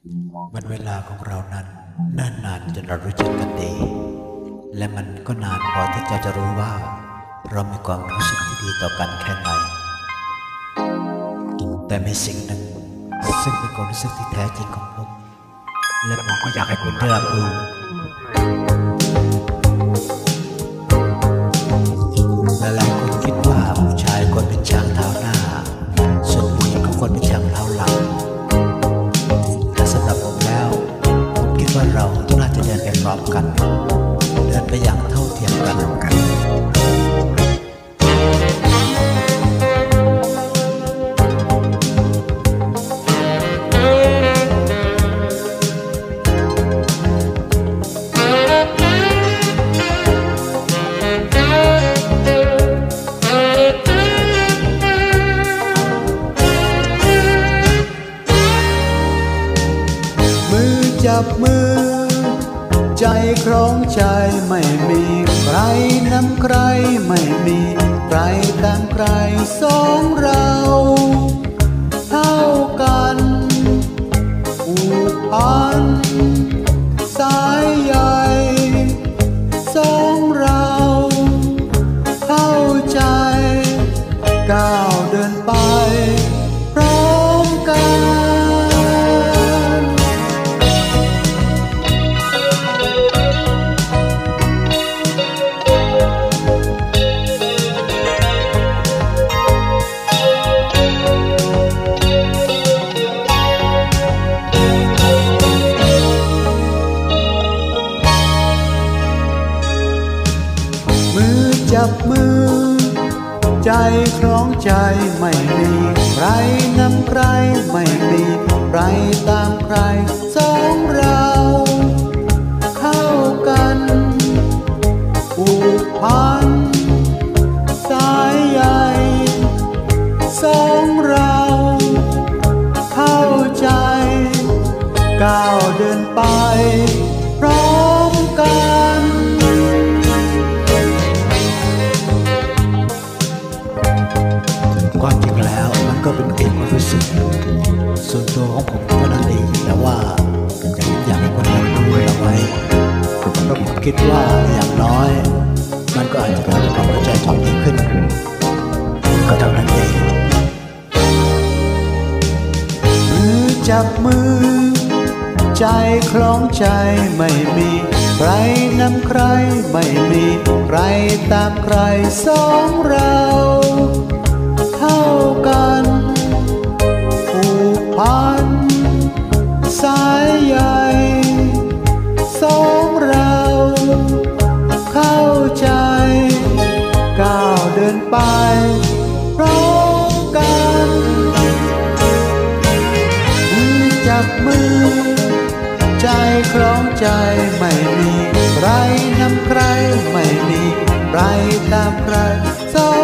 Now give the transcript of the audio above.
วันเวลาของเรานั้นเนิ่นนานจนเรารู้จักกันดีและมันก็นานพอที่จะรู้ว่าเรามีความรู้สึกที่ดีต่อกันแค่ไหนแต่มีสิ่งหนึ่งซึ่งเป็นความรู้สึกที่แท้จริงของผมและผมก็อยากให้คุณได้รับรู้หลายๆคนคิดว่าผู้ชายควรเป็นช้างเท้าหน้าส่วนผู้หญิงก็ควรเป็นช้างเท้าหลังแต่สำหรับผมแล้วผมคิดว่าเราน่าจะเดินไปพร้อมกันเดินไปอย่างเท่าเทียมกันจับมือใจคล้องใจไม่มีใครนำใครไม่มีใครตามใครสองเราเท่ากันผูกพันสายใยสองเราเข้าใจก้าวเดินไปพร้อมกันจับมือใจคล้องใจไม่มีใครนำใครไม่มีใครตามใครสองเราเข้ากันผูกพันสายใยสองเราเข้าใจก้าวเดินไปพร้อมกันความจริงแล้วมันก็เป็นเพียงความรู้สึกส่วนตัวของผมเท่านั้นเองแต่ว่าอยากให้คนรับรู้เอาไว้เพราะผมคิดว่าอย่างน้อยมันก็อาจจะทำให้ความเข้าใจของดีขึ้นก็เท่านั้นเองมือจับมือใจคล้องใจไม่มีใครนำใครไม่มีใครตามใครสองเราเท่ากันผูกพันสายใยสองเราเข้าใจก้าวเดินไปพร้อมกันมือจับมือใจคล้องใจไม่มีใครนำใครไม่มีใครตามใครสอง